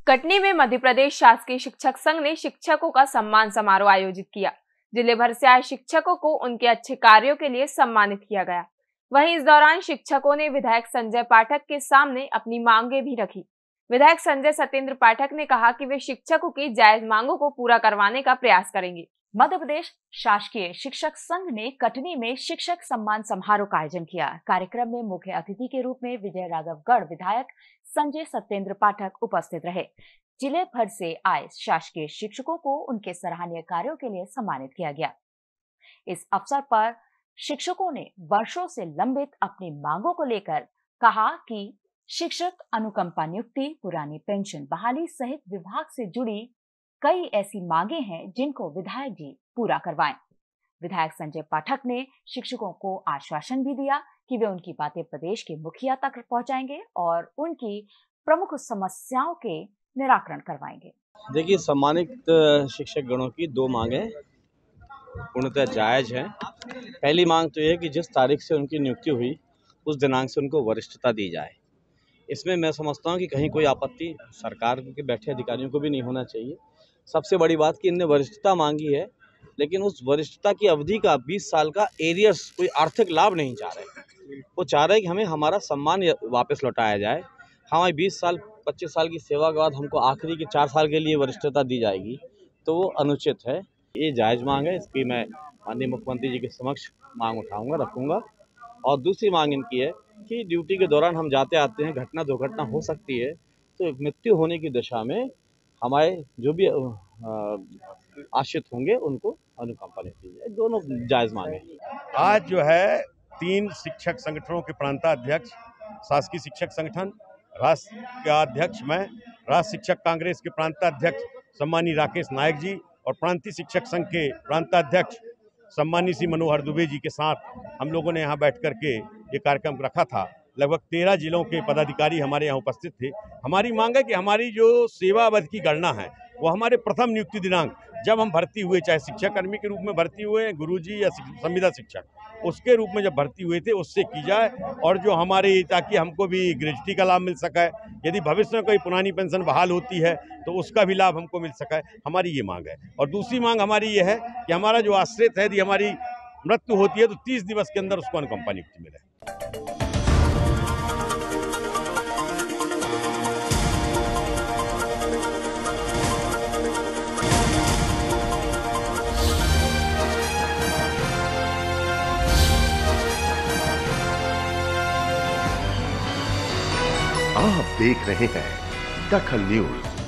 कटनी में मध्य प्रदेश शासकीय शिक्षक संघ ने शिक्षकों का सम्मान समारोह आयोजित किया। जिले भर से आए शिक्षकों को उनके अच्छे कार्यों के लिए सम्मानित किया गया। वहीं इस दौरान शिक्षकों ने विधायक संजय पाठक के सामने अपनी मांगे भी रखी। विधायक संजय सत्येंद्र पाठक ने कहा कि वे शिक्षकों की जायज मांगों को पूरा करवाने का प्रयास करेंगे। मध्य प्रदेश शासकीय शिक्षक संघ ने कटनी में शिक्षक सम्मान समारोह का आयोजन किया। कार्यक्रम में मुख्य अतिथि के रूप में विजय राघवगढ़ विधायक संजय सत्येंद्र पाठक उपस्थित रहे। जिले भर से आए शासकीय शिक्षकों को उनके सराहनीय कार्यों के लिए सम्मानित किया गया। इस अवसर पर शिक्षकों ने वर्षों से लंबित अपनी मांगों को लेकर कहा कि शिक्षक अनुकंपा नियुक्ति, पुरानी पेंशन बहाली सहित विभाग से जुड़ी कई ऐसी मांगे हैं जिनको विधायक जी पूरा करवाएं। विधायक संजय पाठक ने शिक्षकों को आश्वासन भी दिया कि वे उनकी बातें प्रदेश के मुखिया तक पहुंचाएंगे और उनकी प्रमुख समस्याओं के निराकरण करवाएंगे। देखिए, सम्मानित शिक्षक गणों की दो मांगे पूर्णतः जायज हैं। पहली मांग तो यह है कि जिस तारीख से उनकी नियुक्ति हुई उस दिनांक से उनको वरिष्ठता दी जाए। इसमें मैं समझता हूं कि कहीं कोई आपत्ति सरकार के बैठे अधिकारियों को भी नहीं होना चाहिए। सबसे बड़ी बात कि इनने वरिष्ठता मांगी है, लेकिन उस वरिष्ठता की अवधि का 20 साल का एरियर्स कोई आर्थिक लाभ नहीं चाह रहे। वो चाह रहे हैं कि हमें हमारा सम्मान वापस लौटाया जाए। हमारी 20 साल 25 साल की सेवा के बाद हमको आखिरी के 4 साल के लिए वरिष्ठता दी जाएगी, तो वो अनुचित है। ये जायज़ मांग है, इसकी मैं माननीय मुख्यमंत्री जी के समक्ष मांग उठाऊंगा, रखूंगा। और दूसरी मांग इनकी है कि ड्यूटी के दौरान हम जाते आते हैं, घटना दुर्घटना हो सकती है, तो मृत्यु होने की दशा में हमारे जो भी आश्रित होंगे उनको अनुकंपा दी जाए। दोनों जायज़ मांगे। आज जो है 3 शिक्षक संगठनों के प्रांताध्यक्ष, शासकीय शिक्षक संगठन, राष्ट्र का अध्यक्ष मैं, राष्ट्र शिक्षक कांग्रेस के प्रांताध्यक्ष सम्मानी राकेश नायक जी और प्रांतीय शिक्षक संघ के प्रांताध्यक्ष सम्मानी श्री मनोहर दुबे जी के साथ हम लोगों ने यहाँ बैठ करके ये कार्यक्रम रखा था। लगभग 13 जिलों के पदाधिकारी हमारे यहाँ उपस्थित थे। हमारी मांग है कि हमारी जो सेवा अवधि की गणना है वो हमारे प्रथम नियुक्ति दिनांक जब हम भर्ती हुए, चाहे शिक्षक कर्मी के रूप में भर्ती हुए, गुरुजी या संविदा शिक्षक, उसके रूप में जब भर्ती हुए थे उससे की जाए। और जो हमारी, ताकि हमको भी ग्रेजुटी का लाभ मिल सके, यदि भविष्य में कोई पुरानी पेंशन बहाल होती है तो उसका भी लाभ हमको मिल सके, हमारी ये मांग है। और दूसरी मांग हमारी ये है कि हमारा जो आश्रित है, यदि हमारी मृत्यु होती है तो 30 दिवस के अंदर उसको अनुकंपा नियुक्ति मिले। आप देख रहे हैं दखल न्यूज।